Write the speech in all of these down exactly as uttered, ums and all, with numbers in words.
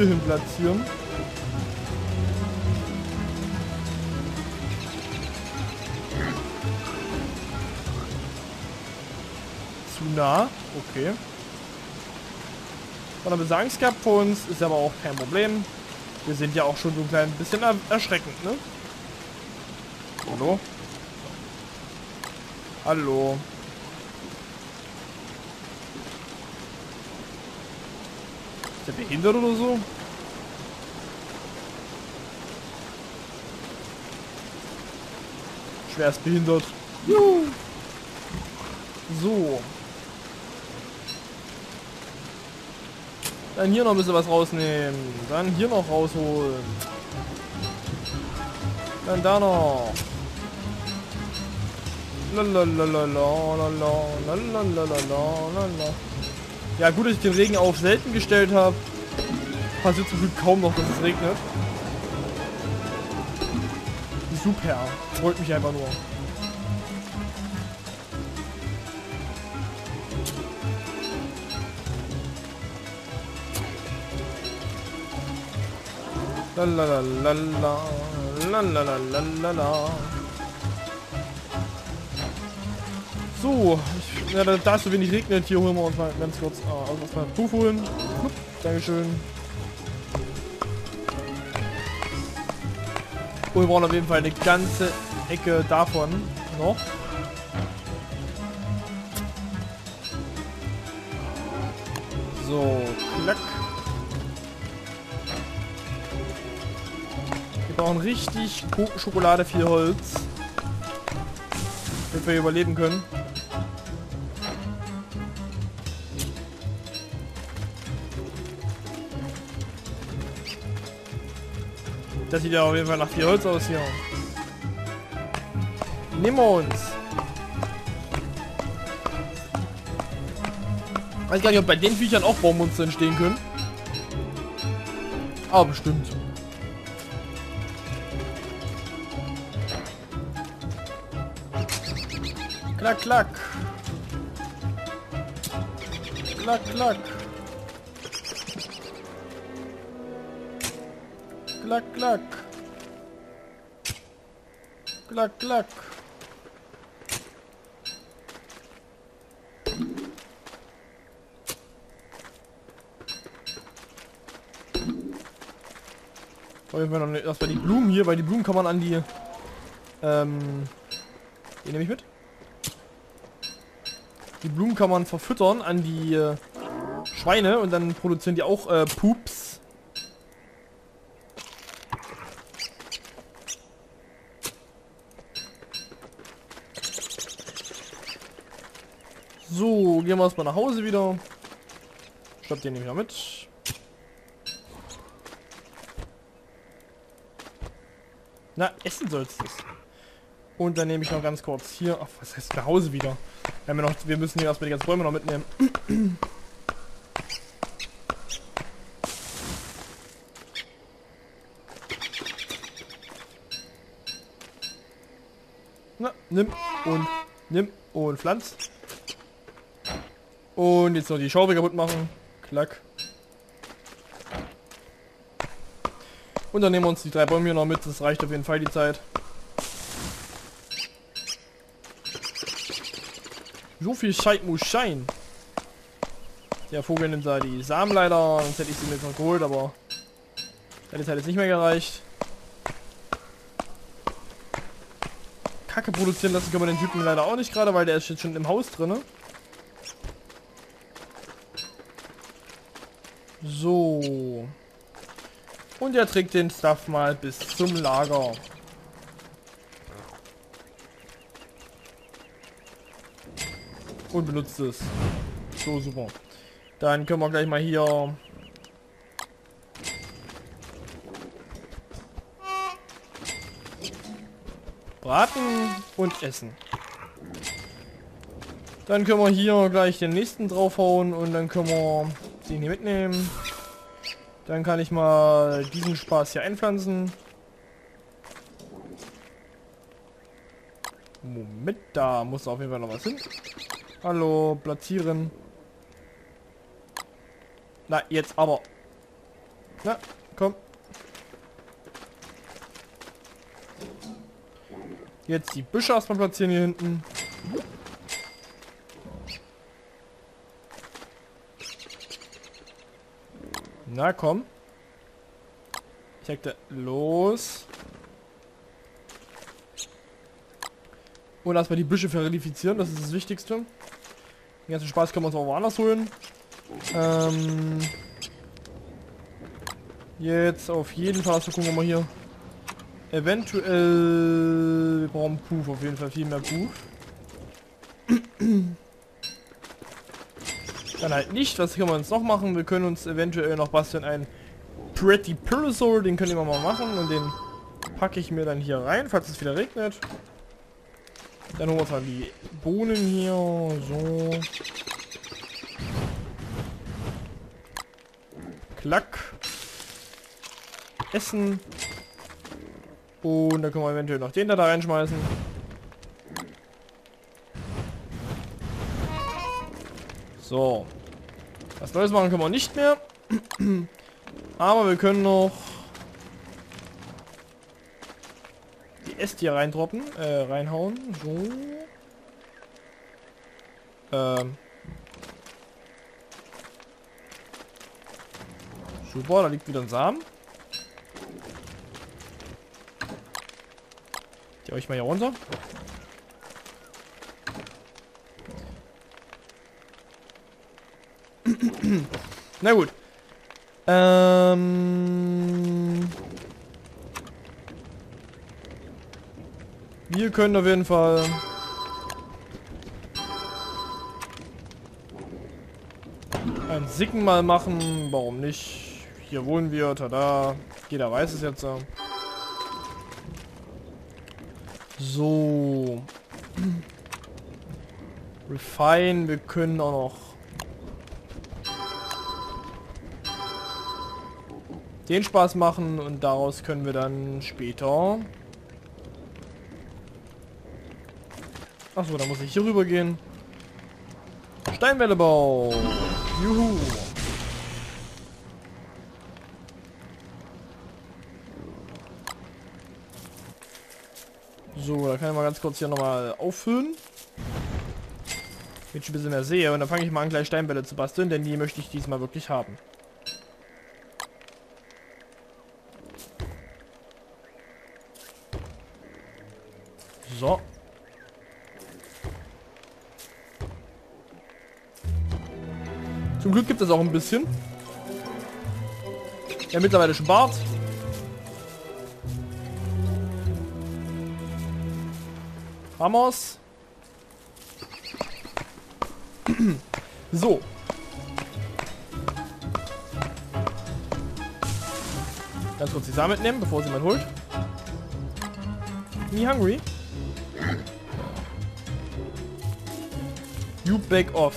hier hin platzieren. Zu nah, okay. Von der Besagungsgap vor uns ist aber auch kein Problem. Wir sind ja auch schon so ein klein bisschen er erschreckend, ne? Hallo? Hallo? Ist der behindert oder so? Schwerst behindert. Juhu. So. Dann hier noch ein bisschen was rausnehmen. Dann hier noch rausholen. Dann da noch. Ja, gut, dass ich den Regen auf selten gestellt habe. Passiert zum Glück kaum noch, dass es regnet. Super. Freut mich einfach nur. Lalalala, lalalala. So, ich, ja, da es so wenig regnet, hier holen wir uns mal ganz kurz äh, aus mal Puff holen. Dankeschön. Und wir brauchen auf jeden Fall eine ganze Ecke davon noch. So, klack. Wir brauchen richtig Schokolade, viel Holz. Damit wir überleben können. Das sieht ja auf jeden Fall nach viel Holz aus hier. Nehmen wir uns. Weiß gar nicht, ob bei den Viechern auch Baumonster entstehen können. Aber bestimmt. Klack, klack. Klack, klack. Klack, klack. Klack, klack. Wollen wir noch nicht, das war die Blumen hier, weil die Blumen kann man an die, ähm, die nehme ich mit. Die Blumen kann man verfüttern an die äh, Schweine und dann produzieren die auch äh, Pups. So, gehen wir erstmal nach Hause wieder. Stopp, den nehme ich mal mit. Na, essen sollst du es. Und dann nehme ich noch ganz kurz hier. Ach, was heißt nach Hause wieder? Wir, haben ja noch, wir müssen hier erstmal die ganzen Bäume noch mitnehmen. Na, nimm und nimm und pflanz. Und jetzt noch die Schraube kaputt machen. Klack. Und dann nehmen wir uns die drei Bäume hier noch mit. Das reicht auf jeden Fall die Zeit. So viel Scheit muss sein. Der Vogel nimmt da die Samen leider. Sonst hätte ich sie mir jetzt noch geholt, aber das hat jetzt nicht mehr gereicht. Kacke produzieren lassen können wir den Typen leider auch nicht gerade, weil der ist jetzt schon im Haus drin. So. Und er trägt den Stuff mal bis zum Lager. Und benutzt es. So, super. Dann können wir gleich mal hier braten und essen. Dann können wir hier gleich den nächsten draufhauen und dann können wir den hier mitnehmen. Dann kann ich mal diesen Spaß hier einpflanzen. Moment, da muss auf jeden Fall noch was hin. Hallo, platzieren. Na, jetzt aber. Na, komm. Jetzt die Büsche erstmal platzieren hier hinten. Na komm. Ich sagte, los. Und erstmal die Büsche verifizieren, das ist das Wichtigste. Den ganzen Spaß können wir uns auch woanders holen. Ähm Jetzt auf jeden Fall, also gucken wir mal hier. Eventuell... Wir brauchen Puff, auf jeden Fall viel mehr Puff. Dann halt nicht, was können wir uns noch machen? Wir können uns eventuell noch basteln einen Pretty Parasol, den können wir mal machen und den packe ich mir dann hier rein, falls es wieder regnet. Dann holen wir uns mal die Bohnen hier, so. Klack. Essen. Und dann können wir eventuell noch den da, da reinschmeißen. So. Was Neues machen können wir nicht mehr. Aber wir können noch die Äste hier reindroppen, äh, reinhauen. So. Ähm. Super, da liegt wieder ein Samen. Die euch mal hier runter. Na gut. Ähm wir können auf jeden Fall ein Sicken mal machen. Warum nicht? Hier wohnen wir. Tada. Jeder weiß es jetzt. So. Refine. Wir können auch noch den Spaß machen und daraus können wir dann später... Achso, da muss ich hier rüber gehen. Steinwällebau. Juhu. So, da kann ich mal ganz kurz hier nochmal auffüllen. Damit ich ein bisschen mehr sehe. Und dann fange ich mal an, gleich Steinbälle zu basteln, denn die möchte ich diesmal wirklich haben. So. Zum Glück gibt es auch ein bisschen. Ja, mittlerweile schon Bart. Hammers. So. Ganz kurz die Samen mitnehmen, bevor sie man holt. Me hungry? You back off.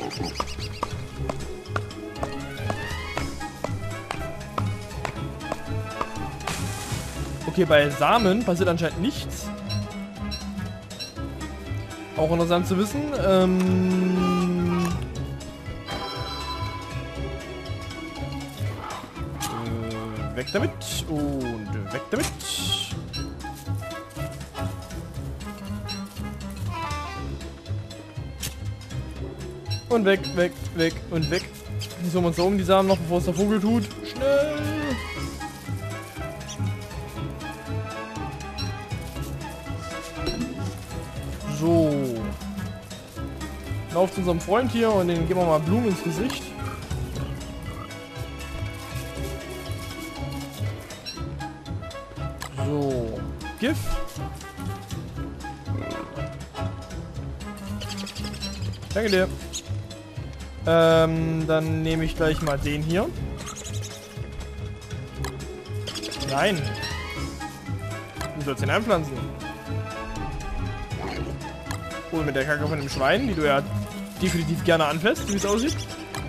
Okay, bei Samen passiert anscheinend nichts. Auch interessant zu wissen. Ähm äh, weg damit und weg damit. Und weg, weg, weg und weg. Jetzt holen wir uns da um die Samen noch, bevor es der Vogel tut. Schnell! So. Lauf zu unserem Freund hier und den geben wir mal Blumen ins Gesicht. So. Gift. Danke dir. Ähm, dann nehme ich gleich mal den hier. Nein. Du sollst den einpflanzen. Cool, mit der Kacke von dem Schwein, die du ja definitiv gerne anfasst, wie es aussieht.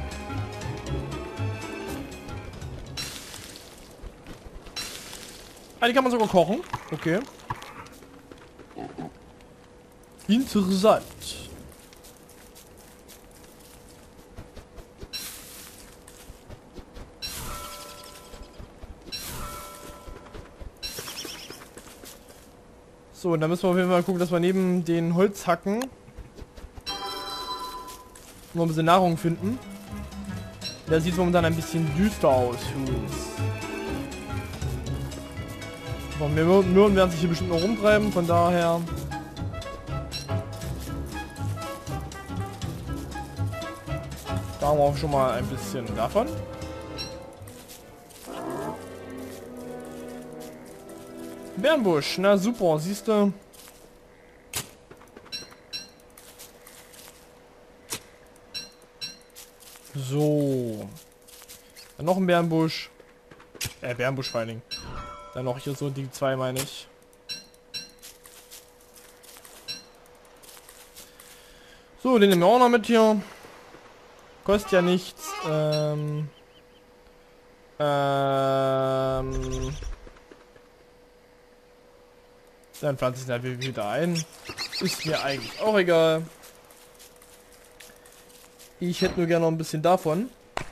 Ah, die kann man sogar kochen. Okay. Interessant. So, und dann müssen wir auf jeden Fall gucken, dass wir neben den Holzhacken noch ein bisschen Nahrung finden. Da sieht es momentan ein bisschen düster aus für uns. Aber Möhren werden sich hier bestimmt noch rumtreiben, von daher... Da haben wir auch schon mal ein bisschen davon. Bärenbusch, na super, siehst du. So. Dann noch ein Bärenbusch. Äh, Bärenbusch vor allen Dingen. Dann noch hier so die zwei, meine ich. So, den nehmen wir auch noch mit hier. Kostet ja nichts. Ähm. Ähm. Dann pflanze ich ihn wieder ein. Ist mir eigentlich auch egal. Ich hätte nur gerne noch ein bisschen davon.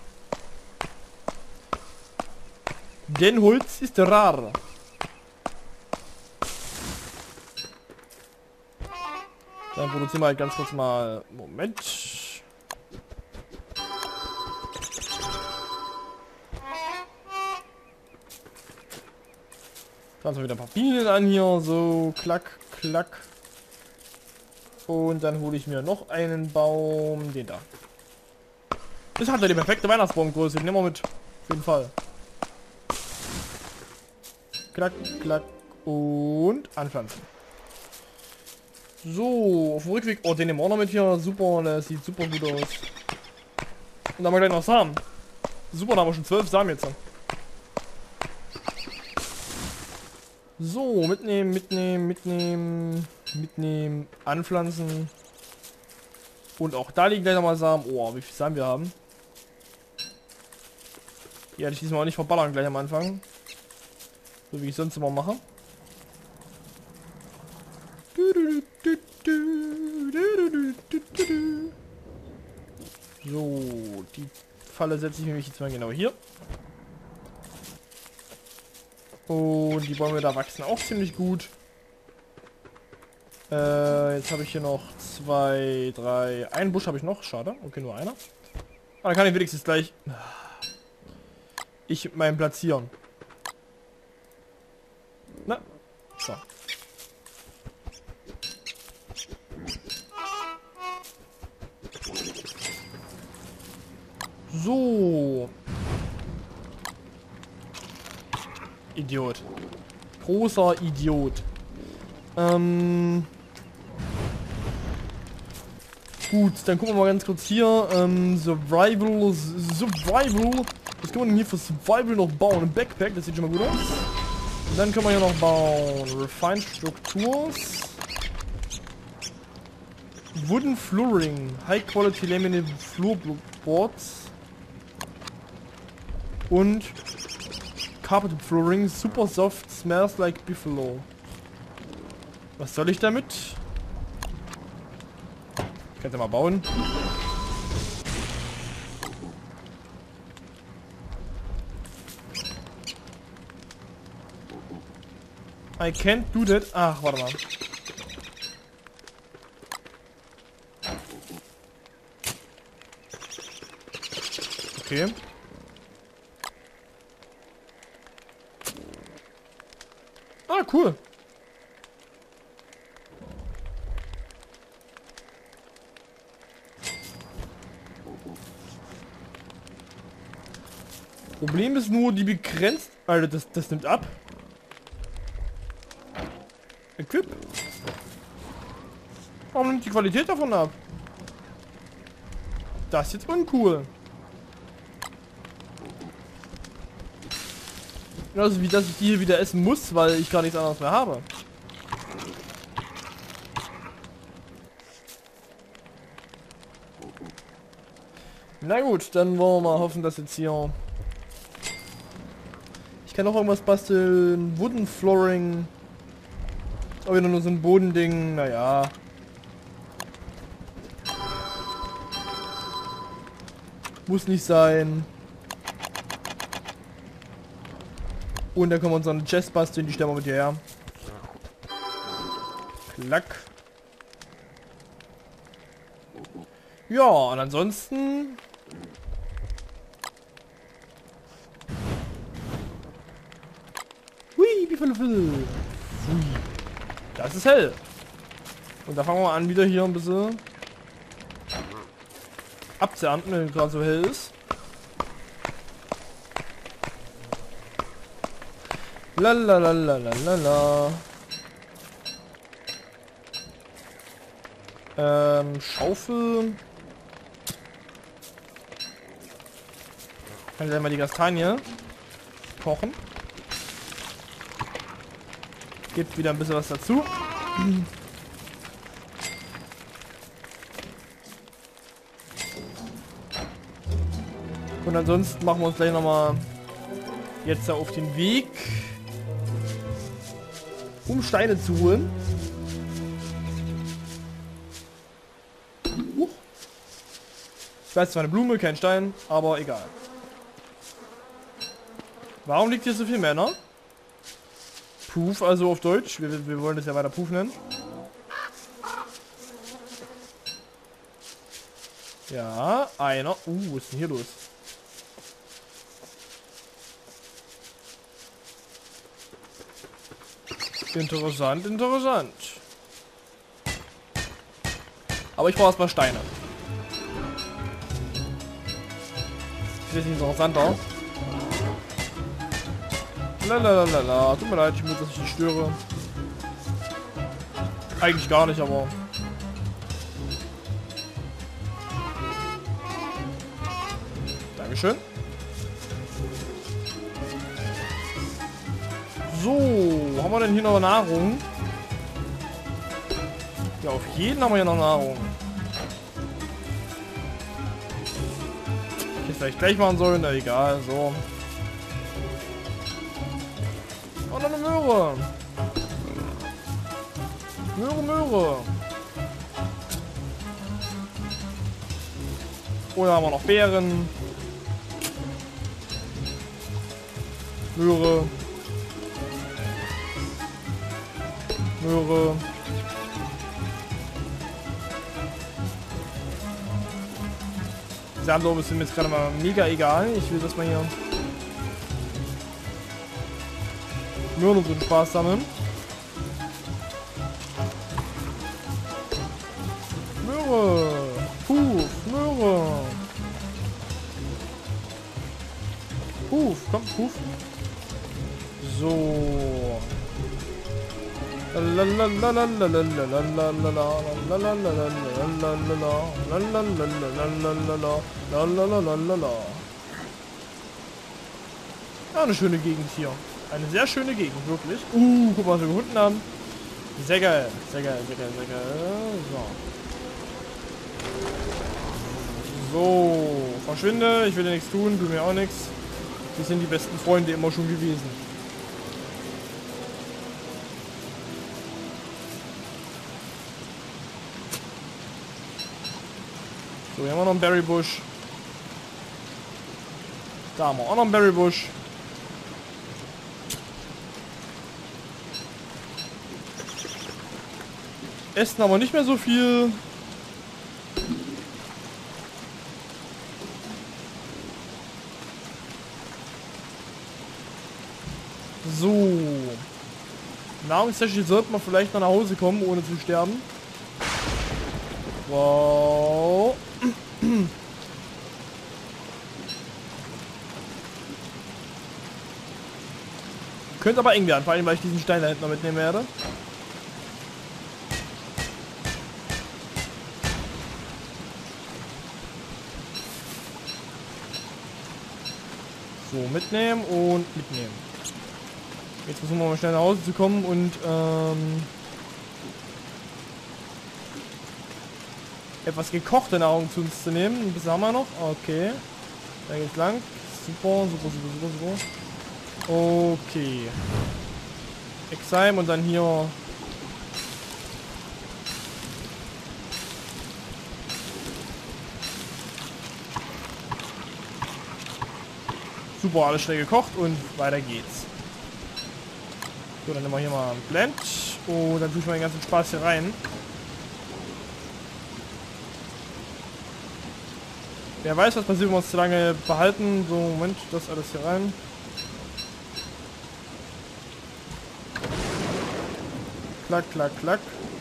Denn Holz ist rar. Dann produzieren wir halt ganz kurz mal... Moment. Pflanzen wir wieder ein paar Bienen an hier. So, klack, klack. Und dann hole ich mir noch einen Baum. Den da. Das hat ja die perfekte Weihnachtsbaumgröße. Den nehmen wir mit. Auf jeden Fall. Klack, klack. Und anpflanzen. So, auf dem Rückweg. Oh, den nehmen wir auch noch mit hier. Super, das sieht super gut aus. Und dann haben wir gleich noch Samen. Super, da haben wir schon zwölf Samen jetzt. So, mitnehmen, mitnehmen, mitnehmen, mitnehmen, anpflanzen. Und auch da liegen gleich nochmal Samen. Oh, wie viel Samen wir haben. Die werde ich diesmal auch nicht verballern gleich am Anfang. So wie ich sonst immer mache. So, die Falle setze ich nämlich jetzt mal genau hier. Und die Bäume da wachsen auch ziemlich gut. Äh, jetzt habe ich hier noch zwei, drei... Einen Busch habe ich noch, schade. Okay, nur einer. Aber dann kann ich wenigstens gleich... Ich meinen platzieren. Na, so. So. Idiot. Großer Idiot. Ähm. Gut, dann gucken wir mal ganz kurz hier. Ähm, Survival. Survival. Was können wir denn hier für Survival noch bauen? Ein Backpack, das sieht schon mal gut aus. Und dann können wir hier noch bauen. Refined Structures. Wooden Flooring. High Quality Laminated Floorboards. Und Carpet Flooring. Super soft. Smells like Buffalo. Was soll ich damit? Ich kann ja mal bauen. I can't do that. Ach, warte mal. Okay. Ah, cool. Problem ist nur, die begrenzt... Alter, das, das nimmt ab. Equip. Warum nimmt die Qualität davon ab? Das ist jetzt uncool. Genauso wie dass ich die hier wieder essen muss, weil ich gar nichts anderes mehr habe. Na gut, dann wollen wir mal hoffen, dass jetzt hier... Ich kann noch irgendwas basteln. Wooden Flooring. Aber wieder nur so ein Bodending. Naja. Muss nicht sein. Und dann können wir uns eine Chest basteln. Die stellen wir mit hierher. Klack. Ja, und ansonsten... Hui, wie viele Hui. Das ist hell. Und da fangen wir an, wieder hier ein bisschen abzuernten, wenn es gerade so hell ist. Lalalalalalala. Ähm, Schaufel. Kann ich dann mal die Kastanie kochen. Gibt wieder ein bisschen was dazu. Und ansonsten machen wir uns gleich nochmal jetzt auf den Weg, um Steine zu holen. Uh. Ich weiß zwar eine Blume, kein Stein, aber egal. Warum liegt hier so viel Männer? Puff, also auf Deutsch. Wir, wir wollen das ja weiter Puff nennen. Ja, einer. Uh, was ist denn hier los? Interessant, interessant. Aber ich brauche erstmal Steine. Das ist interessanter. Lalalala, tut mir leid, ich muss, dass ich dich störe. Eigentlich gar nicht, aber... Dankeschön. So, haben wir denn hier noch Nahrung? Ja, auf jeden haben wir hier noch Nahrung. Ich hätte vielleicht gleich machen sollen, na egal, so. Oh, noch eine Möhre. Möhre, Möhre. Oh, da haben wir noch Beeren. Möhre. Möhre. Die Sandlobe ist mir jetzt gerade mal mega egal. Ich will, dass man hier Möhren und so Spaß sammeln. Möhre. Puff, Möhre. Puff, komm, Puff. So. Ja, eine schöne Gegend hier. Eine sehr schöne Gegend, wirklich. Uh, guck mal, was wir gefunden haben. Sehr geil, sehr geil, sehr geil, sehr geil. So. So, verschwinde. Ich will dir nichts tun, du mir auch nichts. Wir sind die besten Freunde immer schon gewesen. So, hier haben wir noch einen Berrybusch. Da haben wir auch noch einen Berrybusch. Essen aber nicht mehr so viel. So. Nahrungstechnisch sollte man vielleicht noch nach Hause kommen, ohne zu sterben. Wow. Könnte aber eng werden, vor allem weil ich diesen Stein da hinten noch mitnehmen werde. So, mitnehmen und mitnehmen. Jetzt versuchen wir mal schnell nach Hause zu kommen und ähm, etwas gekochte Nahrung zu uns zu nehmen. Ein bisschen haben wir noch. Okay. Da geht's lang. Super, super, super, super, super. Okay. Exheim und dann hier. Super, alles schnell gekocht und weiter geht's. So, dann nehmen wir hier mal ein Blend. Und dann tue ich mal den ganzen Spaß hier rein. Wer weiß, was passiert, wenn wir uns zu lange behalten. So, Moment, das alles hier rein. Klack, klack, klack.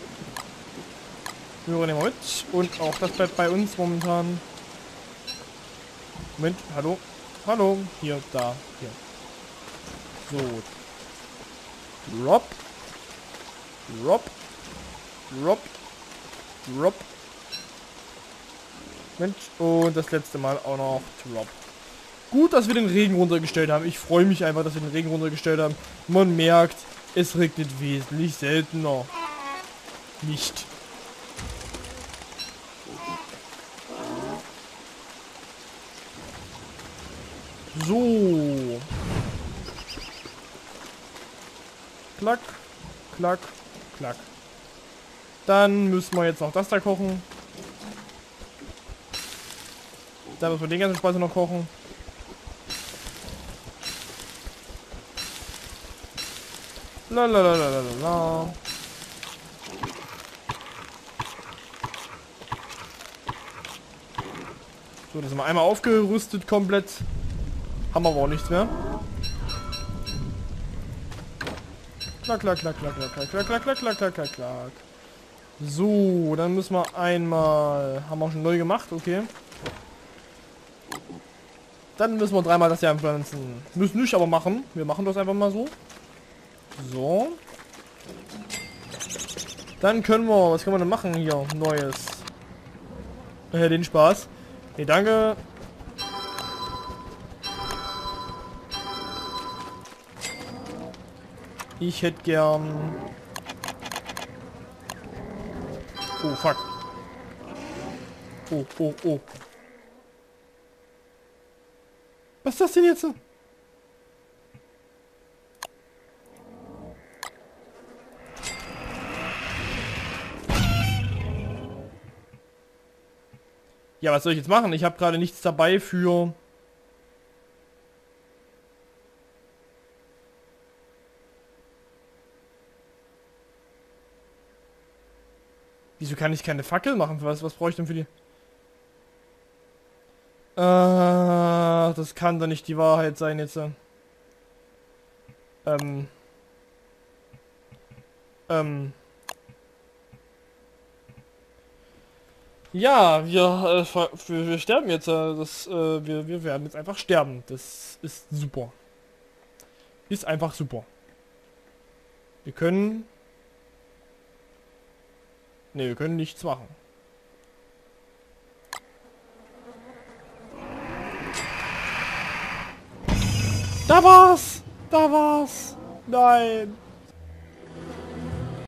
Möhre nehmen wir mit. Und auch das bleibt bei uns momentan. Moment, hallo. Hallo. Hier, da, hier. So. Drop. Drop. Drop. Drop. Mensch. Und das letzte Mal auch noch Drop. Gut, dass wir den Regen runtergestellt haben. Ich freue mich einfach, dass wir den Regen runtergestellt haben. Man merkt, es regnet wesentlich seltener. Nicht. So. Klack, klack, klack. Dann müssen wir jetzt noch das da kochen. Dann müssen wir den ganzen Speise noch kochen. Lalalala. So, das sind wir einmal aufgerüstet komplett. Haben wir aber auch nichts mehr. Klack, klack, klack, klack, klack, klack, klack, klack, klack, klack, klack, klack, klack. So, dann müssen wir einmal... Haben wir schon neu gemacht, okay. Dann müssen wir dreimal das hier anpflanzen. Müssen nicht, aber machen. Wir machen das einfach mal so. So. Dann können wir... Was können wir denn machen hier? Neues. Äh, den Spaß. Nee, danke. Ich hätte gern... Oh, fuck. Oh, oh, oh. Was ist das denn jetzt? Ja, was soll ich jetzt machen? Ich habe gerade nichts dabei für... Wieso kann ich keine Fackel machen? Was, was brauche ich denn für die? Äh, das kann doch nicht die Wahrheit sein jetzt. Ähm. Ähm. Ja, wir, äh, wir, wir sterben jetzt. Äh, das, äh, wir, wir werden jetzt einfach sterben. Das ist super. Ist einfach super. Wir können... Ne, wir können nichts machen. Da war's! Da war's! Nein!